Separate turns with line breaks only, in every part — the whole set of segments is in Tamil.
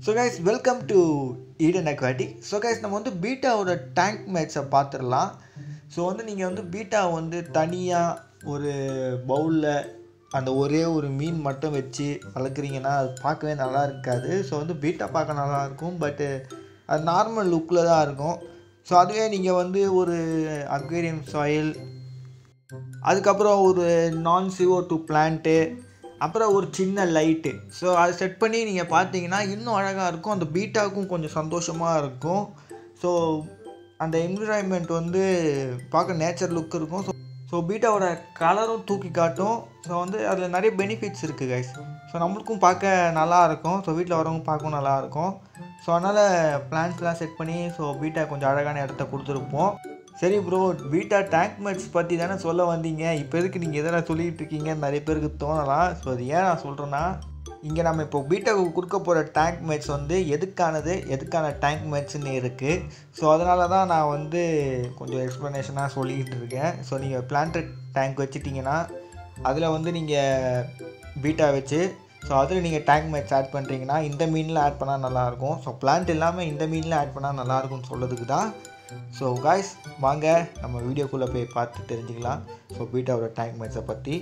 So guys, welcome to Eden Aquatic. So guys, நம்ம வந்து பீட்டாவோட டேங்க் மேட்ஸை பார்த்துடலாம். ஸோ வந்து நீங்கள் வந்து பீட்டா வந்து தனியாக ஒரு பவுலில் அந்த ஒரே ஒரு மீன் மட்டும் வச்சு வளர்க்குறீங்கன்னா அது பார்க்கவே நல்லா இருக்காது. ஸோ வந்து பீட்டா பார்க்க நல்லாயிருக்கும், பட்டு அது நார்மல் லுக்கில் தான் இருக்கும். ஸோ அதுவே நீங்கள் வந்து ஒரு அக்வேரியம் சாயில், அதுக்கப்புறம் ஒரு non-CO2 பிளான்ட்டு, அப்புறம் ஒரு சின்ன லைட்டு, ஸோ அதை செட் பண்ணி நீங்கள் பார்த்தீங்கன்னா இன்னும் அழகாக இருக்கும். அந்த பீட்டாவுக்கும் கொஞ்சம் சந்தோஷமாக இருக்கும். ஸோ அந்த என்விரான்மெண்ட் வந்து பார்க்க நேச்சர் லுக் இருக்கும். ஸோ பீட்டாவோட கலரும் தூக்கி காட்டும். ஸோ வந்து அதில் நிறைய பெனிஃபிட்ஸ் இருக்குது கைஸ். ஸோ நம்மளுக்கும் பார்க்க நல்லாயிருக்கும், ஸோ வீட்டில் வரவங்க பார்க்கவும் நல்லாயிருக்கும். ஸோ அதனால் பிளான்ஸ்லாம் செட் பண்ணி ஸோ பீட்டா கொஞ்சம் அழகான இடத்த கொடுத்துருப்போம். சரி ப்ரோ, பீட்டா டேங்க் மேட்ஸ் பற்றி தானே சொல்ல வந்தீங்க, இப்போ எதுக்கு நீங்கள் எதனால் சொல்லிகிட்டு இருக்கீங்க நிறைய பேருக்கு தோணலாம். ஸோ அது ஏன் நான் சொல்கிறேன்னா, இங்கே நம்ம இப்போ பீட்டாவுக்கு கொடுக்க போகிற டேங்க் மேட்ஸ் வந்து எதுக்கான டேங்க் மேட்ஸ்ன்னு இருக்குது. ஸோ அதனால தான் நான் வந்து கொஞ்சம் எக்ஸ்ப்ளனேஷனாக சொல்லிக்கிட்டு இருக்கேன். ஸோ நீங்கள் பிளான்டட் டேங்க் வச்சுட்டிங்கன்னா அதில் வந்து நீங்கள் பீட்டா வச்சு ஸோ அதில் நீங்கள் டேங்க் மேட்ஸ் ஆட் பண்ணுறீங்கன்னா இந்த மீனில் ஆட் பண்ணால் நல்லாயிருக்கும். ஸோ பிளான்ட் இல்லாமல் இந்த மீனில் ஆட் பண்ணால் நல்லாயிருக்கும்னு சொல்கிறதுக்கு தான். ஸோ காய்ஸ், வாங்க நம்ம வீடியோக்குள்ளே போய் பார்த்து தெரிஞ்சுக்கலாம் ஸோ பீட்டாவோட டேங்க் மேட்ஸை பற்றி.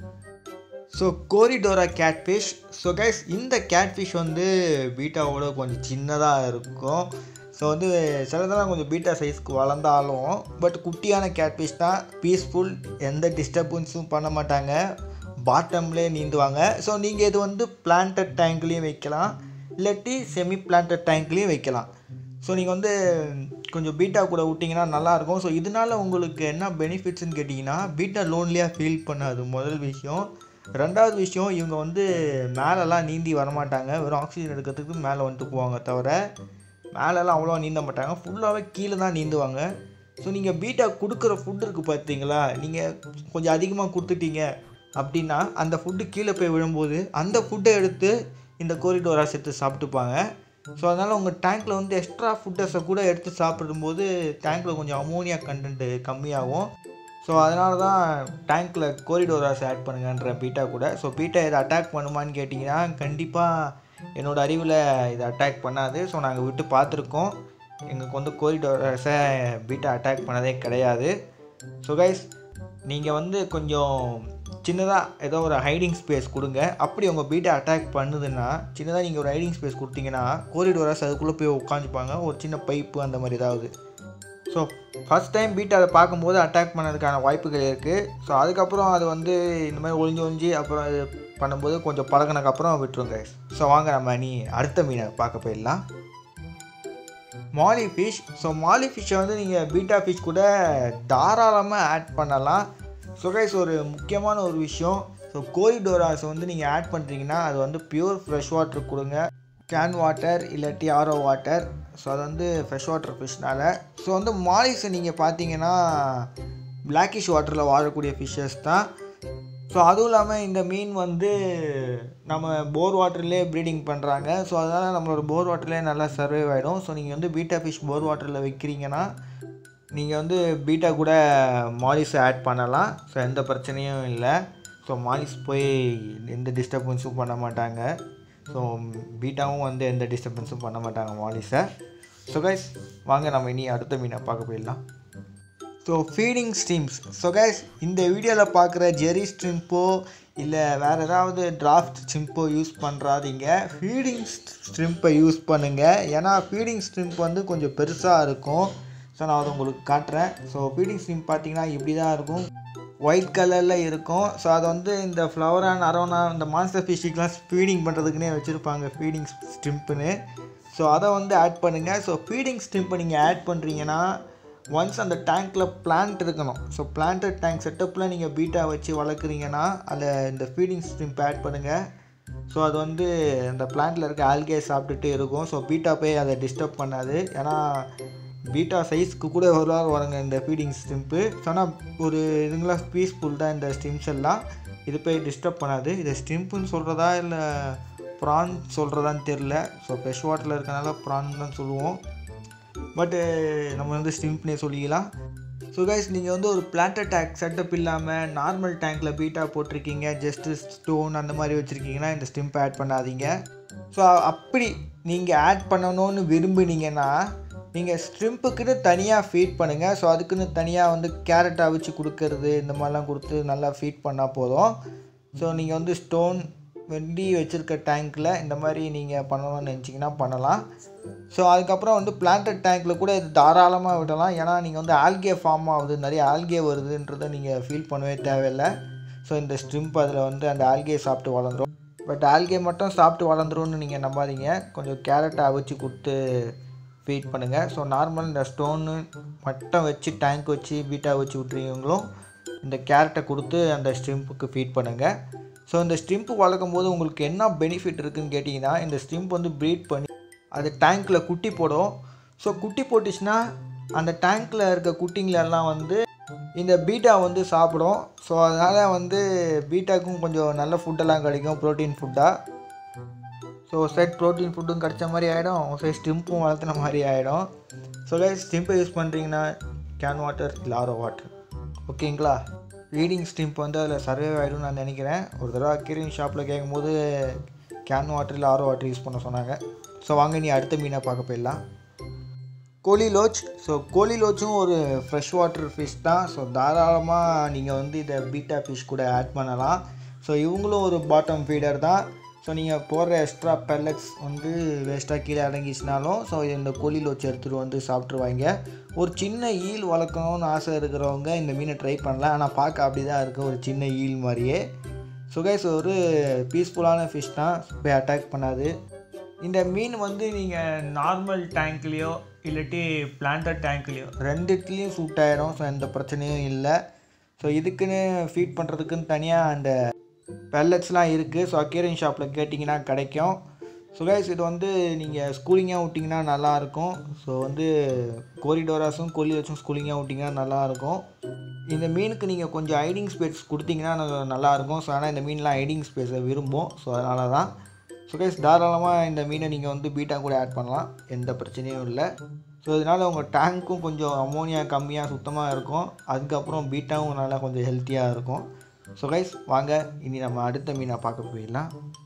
So corydora catfish. So guys, இந்த கேட்ஃபிஷ் வந்து பீட்டாவோட கொஞ்சம் சின்னதாக இருக்கும். ஸோ வந்து சிலதெல்லாம் கொஞ்சம் பீட்டா சைஸ்க்கு வளர்ந்தாலும் பட் குட்டியான கேட்ஃபிஷ் தான். பீஸ்ஃபுல், எந்த டிஸ்டர்பன்ஸும் பண்ண மாட்டாங்க, பாட்டம்லேயே நீந்துவாங்க. ஸோ நீங்கள் இது வந்து பிளான்டட் டேங்க்லேயும் வைக்கலாம், இல்லாட்டி செமி பிளான்டட் டேங்க்லேயும் வைக்கலாம். ஸோ நீங்கள் வந்து கொஞ்சம் பீட்டா கூட விட்டிங்கன்னா நல்லாயிருக்கும். ஸோ இதனால் உங்களுக்கு என்ன பெனிஃபிட்ஸ்ன்னு கேட்டிங்கன்னா, பீட்டா லோன்லியாக ஃபீல் பண்ணாது முதல் விஷயம். ரெண்டாவது விஷயம், இவங்க வந்து மேலெல்லாம் நீந்தி வரமாட்டாங்க, வெறும் ஆக்சிஜன் எடுக்கிறதுக்கு மேலே வந்துட்டு போவாங்க தவிர மேலெல்லாம் அவ்வளோவா நீந்த மாட்டாங்க, ஃபுல்லாகவே கீழே தான் நீந்துவாங்க. ஸோ நீங்கள் பீட்டா கொடுக்குற ஃபுட்டு இருக்குது பார்த்தீங்களா, நீங்கள் கொஞ்சம் அதிகமாக கொடுத்துட்டீங்க அப்படின்னா அந்த ஃபுட்டு கீழே போய் விழும்போது அந்த ஃபுட்டை எடுத்து இந்த கோரிடோரா எடுத்து சாப்பிட்டுப்பாங்க. ஸோ அதனால் உங்கள் டேங்க்கில் வந்து எக்ஸ்ட்ரா ஃபுட்டஸை கூட எடுத்து சாப்பிடும்போது டேங்க்கில் கொஞ்சம் அமோனியா கண்டென்ட்டு கம்மியாகும். ஸோ அதனால தான் டேங்க்கில் கோரிடோராஸ் ஆட் பண்ணுங்கன்ற பீட்டா கூட. ஸோ பீட்டா இதை அட்டாக் பண்ணுமான்னு கேட்டிங்கன்னா கண்டிப்பாக என்னோடய அறிவில் இதை அட்டாக் பண்ணாது. ஸோ நாங்கள் விட்டு பார்த்துருக்கோம், எங்களுக்கு வந்து கோரிடோராஸை பீட்டா அட்டாக் பண்ணதே கிடையாது. ஸோ கைஸ், நீங்கள் வந்து கொஞ்சம் சின்னதாக ஏதோ ஒரு ஹைடிங் ஸ்பேஸ் கொடுங்க. அப்படி உங்கள் பீட்டா அட்டாக் பண்ணுதுன்னா சின்னதாக நீங்கள் ஒரு ஹைடிங் ஸ்பேஸ் கொடுத்தீங்கன்னா கோரிடோராஸ் அதுக்குள்ளே போய் உட்காந்துப்பாங்க, ஒரு சின்ன பைப்பு அந்த மாதிரி ஏதாவது. ஸோ ஃபஸ்ட் டைம் பீட்டா அதை பார்க்கும்போது அட்டாக் பண்ணதுக்கான வாய்ப்புகள் இருக்குது. ஸோ அதுக்கப்புறம் அது வந்து இந்த மாதிரி ஒளிஞ்சு அப்புறம் இது பண்ணும்போது கொஞ்சம் பழகினதுக்கப்புறம் விட்டுருங்க. ஸோ வாங்க நம்ம அடுத்த மீனை பார்க்க போயிடலாம், மாலி ஃபிஷ். ஸோ மாலி ஃபிஷ்ஷை வந்து நீங்கள் பீட்டா ஃபிஷ் கூட தாராளமாக ஆட் பண்ணலாம். ஸோ கைஸ், ஒரு முக்கியமான ஒரு விஷயம், ஸோ கோரிடோராஸ் வந்து நீங்கள் ஆட் பண்ணுறீங்கன்னா அது வந்து பியூர் ஃப்ரெஷ் வாட்டர் கொடுங்க, கேன் வாட்டர் இல்லாட்டி ஆரோ வாட்டர். ஸோ அது வந்து ஃப்ரெஷ் வாட்டர் ஃபிஷ்னால். ஸோ வந்து மாலிஸை நீங்கள் பார்த்தீங்கன்னா பிளாக்கிஷ் வாட்டரில் வாழக்கூடிய ஃபிஷ்ஷஸ் தான். ஸோ அதுவும் இல்லாமல் இந்த மீன் வந்து நம்ம போர் வாட்டர்லேயே ப்ரீடிங் பண்ணுறாங்க. ஸோ அதனால் நம்மளோட போர் வாட்டர்லேயே நல்லா சர்வைவ் ஆகிடும். ஸோ நீங்கள் வந்து பீட்டா ஃபிஷ் போர் வாட்டரில் வைக்கிறீங்கன்னா நீங்கள் வந்து பீட்டா கூட மாலிஸை ஆட் பண்ணலாம். ஸோ எந்த பிரச்சனையும் இல்லை. ஸோ மாலிஸ் போய் எந்த டிஸ்டர்பன்ஸும் பண்ண மாட்டாங்க, ஸோ பீட்டாவும் வந்து எந்த டிஸ்டர்பன்ஸும் பண்ண மாட்டாங்க மாலிஸை. ஸோ கைஸ், வாங்க நம்ம அடுத்த மீனை பார்க்க போயிடலாம். So feeding shrimps. So guys, இந்த வீடியோவில் பார்க்குற ஜெரி ஸ்ட்ரிம்போ இல்லை வேறு ஏதாவது டிராஃப்ட் ஸ்ட்ரிம்போ யூஸ் பண்ணுறாதீங்க, ஃபீடிங் ஸ்ட்ரிம்பை யூஸ் பண்ணுங்கள். ஏன்னா ஃபீடிங் ஸ்ட்ரிம்ப் வந்து கொஞ்சம் பெருசாக இருக்கும். ஸோ நான் அதை உங்களுக்கு காட்டுறேன். ஸோ ஃபீடிங் ஸ்ட்ரிம்ப் பார்த்தீங்கன்னா இப்படி தான் இருக்கும், ஒயிட் கலரில் இருக்கும். ஸோ அதை வந்து இந்த ஃப்ளவரான் அரோனா இந்த மான்ஸ்டர் ஃபிஷ்ஷுக்கெலாம் ஃபீடிங் பண்ணுறதுக்குனே வச்சுருப்பாங்க ஃபீடிங் ஸ்ட்ரிம்ப்புன்னு. ஸோ அதை வந்து ஆட் பண்ணுங்கள். ஸோ ஃபீடிங் ஸ்ட்ரிம்ப்பை நீங்கள் ஆட் பண்ணுறீங்கன்னா ஒன்ஸ் அந்த டேங்க்கில் பிளான்ட் இருக்கணும். ஸோ பிளான்டட் டேங்க் செட்டப்பில் நீங்கள் பீட்டா வச்சு வளர்க்குறீங்கன்னா அதில் இந்த ஃபீடிங் ஸ்ட்ரிம்ப் ஆட் பண்ணுங்கள். ஸோ அது வந்து அந்த பிளான்ட்டில் இருக்க ஆல்கே சாப்பிட்டுட்டு இருக்கும். ஸோ பீட்டா போய் அதை டிஸ்டர்ப் பண்ணாது. ஏன்னா பீட்டா சைஸ்க்கு கூட வருங்க இந்த ஃபீடிங் ஸ்ட்ரிம்ப்பு. ஸோ ஆனால் ஒரு இதுங்களாம் பீஸ்ஃபுல் தான் இந்த ஸ்ட்ரிம்ஸ் எல்லாம், இது போய் டிஸ்டர்ப் பண்ணாது. இதை ஸ்ட்ரிம்ப்புன்னு சொல்கிறதா இல்லை ப்ரான் சொல்கிறதான்னு தெரில. ஸோ ஃப்ரெஷ் வாட்டரில் இருக்கனால ப்ரான் தான் சொல்லுவோம், பட்டு நம்ம வந்து ஸ்ட்ரிம்ப்னே சொல்லிக்கலாம். ஸோ கைஸ் நீங்கள் வந்து ஒரு பிளான்டட் டேங்க் செட்டப் இல்லாமல் நார்மல் டேங்க்கில் பீட்டா போட்டிருக்கீங்க, ஜஸ்ட்டு ஸ்டோன் அந்த மாதிரி வச்சுருக்கீங்கன்னா இந்த ஸ்டிம்பை ஆட் பண்ணாதீங்க. ஸோ அப்படி நீங்கள் ஆட் பண்ணணும்னு விரும்புனீங்கன்னா நீங்கள் ஸ்ட்ரிம்புக்குன்னு தனியாக ஃபீட் பண்ணுங்கள். ஸோ அதுக்குன்னு தனியாக வந்து கேரட் அவிச்சு கொடுக்கறது இந்த மாதிரிலாம் கொடுத்து நல்லா ஃபீட் பண்ணால் போதும். ஸோ நீங்கள் வந்து ஸ்டோன் வெண்டி வச்சுருக்க டேங்க்கில் இந்த மாதிரி நீங்கள் பண்ணணும்னு நினச்சிங்கன்னா பண்ணலாம். ஸோ அதுக்கப்புறம் வந்து பிளான்டட் டேங்க்கில் கூட இது தாராளமாக விடலாம். ஏன்னா நீங்கள் வந்து ஆல்கே ஃபார்ம் ஆகுது, நிறைய ஆல்கே வருதுன்றதை நீங்கள் ஃபீல் பண்ணவே தேவையில்லை. ஸோ இந்த ஸ்ட்ரிம்ப் அதில் வந்து அந்த ஆல்கே சாப்பிட்டு வளர்ந்துடும். பட் ஆல்கே மட்டும் சாப்பிட்டு வளர்ந்துரும்னு நீங்கள் நம்பாதீங்க. கொஞ்சம் கேரட்டை அவிச்சு கொடுத்து ஃபீட் பண்ணுங்கள். ஸோ நார்மல் இந்த ஸ்டோனு மட்டும் வச்சு டேங்க் வச்சு பீட்டா வச்சு விட்றீங்களும் இந்த கேரட்டை கொடுத்து அந்த ஸ்ட்ரிம்புக்கு ஃபீட் பண்ணுங்கள். ஸோ இந்த ஸ்ட்ரிம்பு வளர்க்கும் போது உங்களுக்கு என்ன பெனிஃபிட் இருக்குதுன்னு கேட்டிங்கன்னா, இந்த ஸ்ட்ரிம்ப் வந்து ப்ரீட் பண்ணி அது டேங்க்கில் குட்டி போடும். ஸோ குட்டி போட்டுச்சுன்னா அந்த டேங்க்கில் இருக்க குட்டிங்களெல்லாம் வந்து இந்த பீட்டா வந்து சாப்பிடும். ஸோ அதனால் வந்து பீட்டாக்கும் கொஞ்சம் நல்ல ஃபுட்டெல்லாம் கிடைக்கும், ப்ரோட்டீன் ஃபுட்டாக. ஸோ சைட் ப்ரோட்டீன் ஃபுட்டும் கிடைச்ச மாதிரி ஆகிடும், சைட் ஸ்ட்ரிம்பும் வளர்த்துன மாதிரி ஆகிடும். ஸோ ஸ்ட்ரிம்பை யூஸ் பண்ணுறீங்கன்னா கேன் வாட்டர் இல்லை ஆரோ வாட்டர், ஓகேங்களா? ரீடிங் ஸ்ட்ரிம்ப் வந்து அதில் சர்வே ஆகிடும்னு நான் நினைக்கிறேன். ஒரு தடவை அக்வேரியம் ஷாப்பில் கேட்கும்போது கேன் வாட்டர் இல்லை ஆரோ வாட்டர் யூஸ் பண்ண சொன்னாங்க. ஸோ வாங்க நீ அடுத்த மீனை பார்க்க போயிடலாம். கோலி லோச். ஸோ கோலி லோச்சும் ஒரு ஃப்ரெஷ் வாட்டர் ஃபிஷ் தான். ஸோ தாராளமாக நீங்கள் வந்து இதை பீட்டா ஃபிஷ் கூட ஆட் பண்ணலாம். ஸோ இவங்களும் ஒரு பாட்டம் ஃபீடர் தான். ஸோ நீங்கள் போடுற எக்ஸ்ட்ரா பெல்லட்ஸ் வந்து வேஸ்ட்டாக கீழே இறங்கிச்சினாலும் ஸோ இந்த கோலி லோச் எடுத்துகிட்டு வந்து சாப்பிட்ருவாங்க. ஒரு சின்ன ஈல் வளர்க்கணும்னு ஆசை இருக்கிறவங்க இந்த மீனை ட்ரை பண்ணலாம். ஆனால் பார்க்க அப்படி தான் இருக்குது, ஒரு சின்ன ஈல் மாதிரியே. ஸோ கைஸ் ஒரு பீஸ்ஃபுல்லான ஃபிஷ் தான், போய் அட்டாக் பண்ணாது. இந்த மீன் வந்து நீங்கள் நார்மல் டேங்க்லேயோ இல்லாட்டி பிளான்டட் டேங்க்லேயோ ரெண்டுத்துலேயும் சூட் ஆகிடும். ஸோ எந்த பிரச்சனையும் இல்லை. ஸோ இதுக்குன்னு ஃபீட் பண்ணுறதுக்குன்னு தனியாக அந்த பெல்லட்ஸ்லாம் இருக்குது. ஸோ அக்வேரியம் ஷாப்பில் கேட்டிங்கன்னா கிடைக்கும். ஸோ கைஸ் இது வந்து நீங்கள் ஸ்கூலிங்காக விட்டிங்கன்னா நல்லாயிருக்கும். ஸோ வந்து கோரிடோராஸும் கோலி வச்சும் ஸ்கூலிங்காக விட்டிங்கன்னா நல்லாயிருக்கும். இந்த மீனுக்கு நீங்கள் கொஞ்சம் ஹைடிங் ஸ்பேஸ் கொடுத்தீங்கன்னா நல்லாயிருக்கும். ஸோ ஆனால் இந்த மீன்லாம் ஹைடிங் ஸ்பேஸை விரும்பும். ஸோ அதனால தான். ஸோ கைஸ் தாராளமாக இந்த மீனை நீங்கள் வந்து பீட்டா கூட ஆட் பண்ணலாம், எந்த பிரச்சனையும் இல்லை. ஸோ இதனால் உங்கள் டேங்க்கும் கொஞ்சம் அமோனியா கம்மியாக சுத்தமாக இருக்கும். அதுக்கப்புறம் பீட்டாவும் நல்லா கொஞ்சம் ஹெல்த்தியாக இருக்கும். ஸோ கைஸ் வாங்க இனி நம்ம அடுத்த மீனை பார்க்க போயிடலாம்.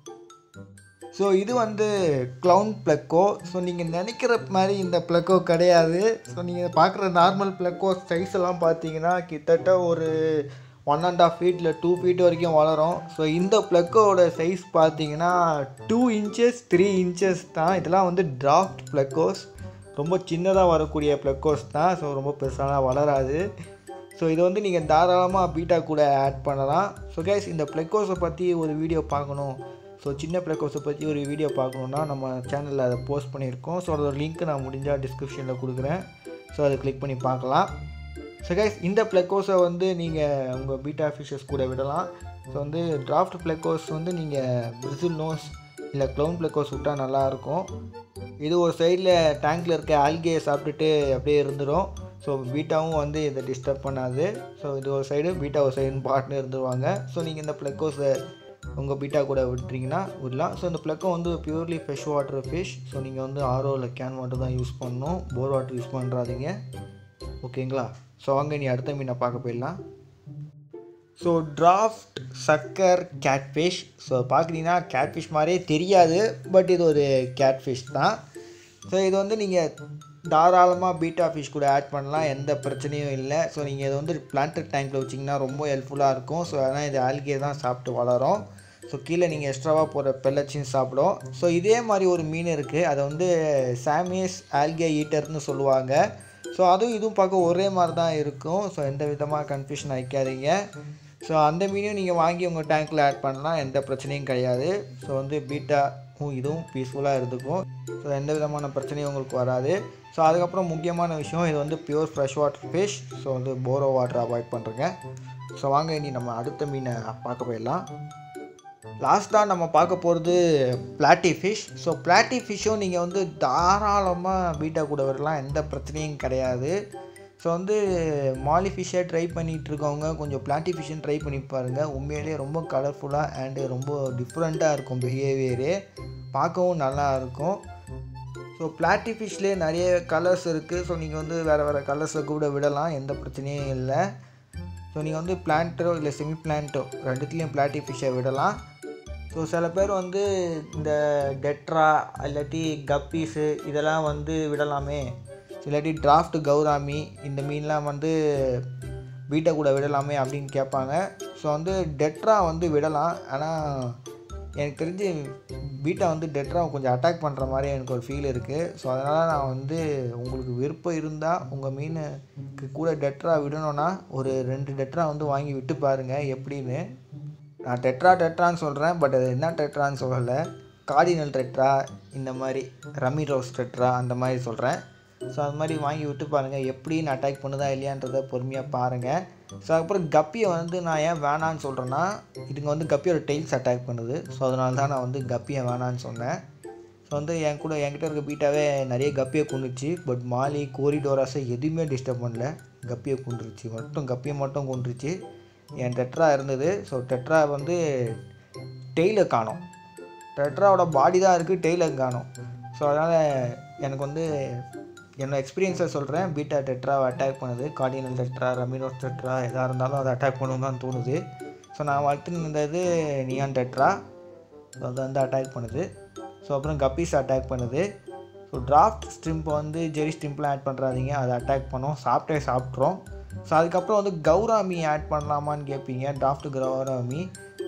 ஸோ இது வந்து க்ளவுன் ப்ளக்கோ. ஸோ நீங்கள் நினைக்கிற மாதிரி இந்த ப்ளக்கோ கிடையாது. ஸோ நீங்கள் பார்க்குற நார்மல் ப்ளக்கோ சைஸ் எல்லாம் பார்த்தீங்கன்னா கிட்டத்தட்ட ஒரு 1.5 feet இல்லை 2 feet வரைக்கும் வளரும். ஸோ இந்த ப்ளக்கோட சைஸ் பார்த்தீங்கன்னா 2 inches 3 inches தான். இதெல்லாம் வந்து டிராஃப்ட் ப்ளக்கோஸ், ரொம்ப சின்னதாக வரக்கூடிய ப்ளக்கோஸ் தான். ஸோ ரொம்ப பெருசாலாம் வளராது. ஸோ இதை வந்து நீங்கள் தாராளமாக பீட்டா கூட ஆட் பண்ணலாம். ஸோ கைஸ் இந்த ப்ளக்கோஸை பற்றி ஒரு வீடியோ பார்க்கணும், ஸோ சின்ன ப்ளக்கோஸை பற்றி ஒரு வீடியோ பார்க்கணுன்னா நம்ம சேனலில் அதை போஸ்ட் பண்ணியிருக்கோம். ஸோ அதோட லிங்க் நான் முடிஞ்சால் டிஸ்கிரிப்ஷனில் கொடுக்குறேன். ஸோ அதை கிளிக் பண்ணி பார்க்கலாம். ஸோ கைஸ் இந்த ப்ளக்கோஸை வந்து நீங்கள் உங்கள் பீட்டா ஃபிஷஸ் கூட விடலாம். ஸோ வந்து டிராஃப்ட் ப்ளக்கோஸ் வந்து நீங்கள் பிரிசில் நோஸ் இல்லை க்ளவுன் ப்ளக்கோஸ் விட்டால் நல்லாயிருக்கும். இது ஒரு சைடில் டேங்க்கில் இருக்க ஆல்கேயை சாப்பிட்டுட்டு அப்படியே இருந்துடும். ஸோ பீட்டாவும் வந்து இதை டிஸ்டர்ப் பண்ணாது. ஸோ இது ஒரு சைடு, பீட்டா ஒரு சைடுன்னு பாட்னு இருந்துருவாங்க. ஸோ நீங்கள் இந்த ப்ளக்கோஸை உங்கள் பீட்டா கூட விட்டுறீங்கன்னா விடலாம். ஸோ இந்த ப்ளக்கோ வந்து purely fresh water fish. So நீங்கள் வந்து ஆரோ இல்லை கேன் வாட்டர் தான் யூஸ் பண்ணணும், போர் வாட்டர் யூஸ் பண்ணுறாதீங்க, ஓகேங்களா? ஸோ வாங்க நீ அடுத்த மீனை பார்க்க போயிடலாம். So dwarf sucker catfish. So பார்க்குறீங்கன்னா கேட்ஃபிஷ் மாதிரியே தெரியாது, பட் இது ஒரு கேட்ஃபிஷ் தான். ஸோ இது வந்து நீங்கள் தாராளமாக பீட்டா ஃபிஷ் கூட ஆட் பண்ணலாம், எந்த பிரச்சனையும் இல்லை. ஸோ நீங்கள் இதை வந்து பிளான்டட் டேங்க்கில் வச்சிங்கன்னா ரொம்ப ஹெல்ப்ஃபுல்லாக இருக்கும். ஸோ அதனால் இது ஆல்கே தான் சாப்பிட்டு வளரும். ஸோ கீழே நீங்கள் எக்ஸ்ட்ராவாக போகிற பெல்லட்ஸையும் சாப்பிடும். ஸோ இதே மாதிரி ஒரு மீன் இருக்குது, அதை வந்து சாமியஸ் ஆல்கே ஈட்டர்னு சொல்லுவாங்க. ஸோ அதுவும் இதுவும் பார்க்க ஒரே மாதிரி தான் இருக்கும். ஸோ எந்த விதமாக கன்ஃபியூஷன் ஆகிக்காதீங்க. ஸோ அந்த மீனையும் நீங்கள் வாங்கி உங்கள் டேங்க்கில் ஆட் பண்ணலாம், எந்த பிரச்சனையும் கிடையாது. ஸோ வந்து பீட்டாவும் இதுவும் பீஸ்ஃபுல்லாக இருந்துக்கும். ஸோ எந்த விதமான பிரச்சனையும் உங்களுக்கு வராது. ஸோ அதுக்கப்புறம் முக்கியமான விஷயம், இது வந்து pure fresh water fish. So வந்து போரோ வாட்டர் அவாய்ட் பண்ணுறேங்க. ஸோ வாங்க இனி நம்ம அடுத்த மீனை பார்க்க போயிடலாம். லாஸ்ட்டாக நம்ம பார்க்க போகிறது பிளாட்டி ஃபிஷ். ஸோ பிளாட்டி ஃபிஷ்ஷும் நீங்கள் வந்து தாராளமாக பீட்டா கூட வரலாம், எந்த பிரச்சனையும் கிடையாது. ஸோ வந்து மாலி ஃபிஷ்ஷை ட்ரை பண்ணிகிட்டு இருக்கவங்க கொஞ்சம் பிளாட்டி ஃபிஷ்ஷுன்னு ட்ரை பண்ணி பாருங்கள். உண்மையிலேயே ரொம்ப கலர்ஃபுல்லாக அண்டு ரொம்ப டிஃப்ரெண்ட்டாக இருக்கும் பிஹேவியரே, பார்க்கவும் நல்லா இருக்கும். ஸோ பிளாட்டி ஃபிஷ்லேயே நிறைய கலர்ஸ் இருக்குது. ஸோ நீங்கள் வந்து வேறு கலர்ஸில் கூட விடலாம், எந்த பிரச்சனையும் இல்லை. ஸோ நீங்கள் வந்து பிளான்ட்டோ இல்லை செமி பிளான்ட்டோ ரெண்டுத்துலேயும் பிளாட்டி ஃபிஷ்ஷை விடலாம். ஸோ சில பேர் வந்து இந்த டெட்ரா இல்லாட்டி கப்பீஸு இதெல்லாம் வந்து விடலாமே, இல்லாட்டி டிராஃப்ட் கௌராமி இந்த மீன்லாம் வந்து பீட்டா கூட விடலாமே அப்படின்னு கேட்பாங்க. ஸோ வந்து டெட்ரா வந்து விடலாம். ஆனால் எனக்கு தெரிஞ்சு பீட்டா வந்து டெட்ராவை கொஞ்சம் அட்டாக் பண்ணுற மாதிரி எனக்கு ஒரு ஃபீல் இருக்குது. ஸோ அதனால் நான் வந்து உங்களுக்கு விருப்பம் இருந்தால் உங்கள் மீனுக்கு கூட டெட்ரா விடணுன்னா ஒரு 2 டெட்ரா வந்து வாங்கி விட்டு பாருங்கள் எப்படின்னு. நான் டெட்ரான்னு சொல்கிறேன், பட் அது என்ன டெட்ரான்னு சொல்லலை, கார்டினல் டெட்ரா இந்த மாதிரி ரமிரோஸ் டெட்ரா அந்த மாதிரி சொல்கிறேன். ஸோ அது மாதிரி வாங்கி விட்டு பாருங்கள் எப்படின்னு அட்டாக் பண்ணுதா இல்லையான்றதை பொறுமையாக பாருங்கள். ஸோ அதுக்கப்புறம் கப்பியை வந்து நான் ஏன் வேணான்னு சொல்கிறேன்னா, இதுங்க வந்து கப்பியோட டெயில்ஸ் அட்டாக் பண்ணுது. ஸோ அதனால தான் நான் வந்து கப்பியை வேணான்னு சொன்னேன். ஸோ வந்து என்கிட்ட இருக்க பீட்டாவே நிறைய கப்பியை கொண்டுச்சு, பட் மாலி கோரிடோராஸை எதுவுமே டிஸ்டர்ப் பண்ணல, கப்பியை கப்பியை கொண்டுருச்சு. என் டெட்ரா இருந்தது. ஸோ டெட்ரா வந்து டெய்லை காணோம், டெட்ராவோட பாடி தான் இருக்குது, டெய்லை காணோம். ஸோ அதனால் எனக்கு வந்து என்னோடய எக்ஸ்பீரியன்ஸை சொல்கிறேன், பீட்டா டெட்ராவை அட்டாக் பண்ணுது. கார்டினல் டெட்ரா, ரமிரோஸ் டெட்ரா எதாக இருந்தாலும் அதை அட்டாக் பண்ணணும் தான் தோணுது. ஸோ நான் வளர்த்துன்னு இருந்தது நியான் டெட்ரா, ஸோ அதை வந்து அட்டாக் பண்ணுது. ஸோ அப்புறம் கப்பீஸ் அட்டாக் பண்ணுது. ஸோ டிராஃப்ட் ஸ்ட்ரிம்ப் வந்து ஜெரி ஸ்ட்ரிம்ப்லாம் ஆட் பண்ணுறாதீங்க, அதை அட்டாக் பண்ணோம், சாப்பிட்றோம். ஸோ அதுக்கப்புறம் வந்து கௌராமி ஆட் பண்ணலாமான்னு கேட்பீங்க. டிராஃப்ட் கௌராமி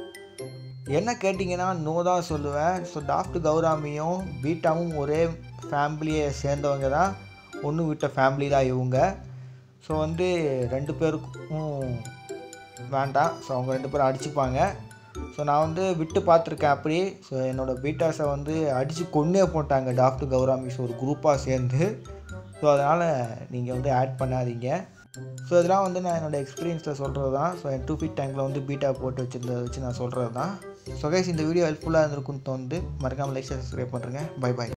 என்ன கேட்டிங்கன்னா நோ தான் சொல்லுவேன். ஸோ டிராஃப்ட் கௌராமியும் பீட்டாவும் ஒரே ஃபேமிலியை சேர்ந்தவங்க தான், ஒன்று விட்ட ஃபேமிலி தான் இவங்க. ஸோ வந்து 2 பேருக்கும் வேண்டாம். ஸோ அவங்க 2 பேரும் அடிச்சுப்பாங்க. ஸோ நான் வந்து விட்டு பார்த்துருக்கேன் அப்படி. ஸோ என்னோடய பீட்டாஸை வந்து அடித்து கொன்னே போட்டாங்க டிராஃப்ட் கௌராமிஸ் ஒரு குரூப்பாக சேர்ந்து. ஸோ அதனால் நீங்கள் வந்து ஆட் பண்ணாதீங்க. ஸோ இதெல்லாம் வந்து நான் என்னோடய எக்ஸ்பீரியன்ஸில் சொல்கிறது தான். ஸோ என் 2 ஃபீட் டேங்கில் வந்து பீட்டா போட்டு வச்சு நான் சொல்கிறது தான். ஸோ கைஸ் இந்த வீடியோ ஹெல்ப்ஃபுல்லாக இருந்திருக்குன்னு தோணுது. மறக்காமல் லைக் சப்ஸ்கிரைப் பண்ணுறேங்க. பை.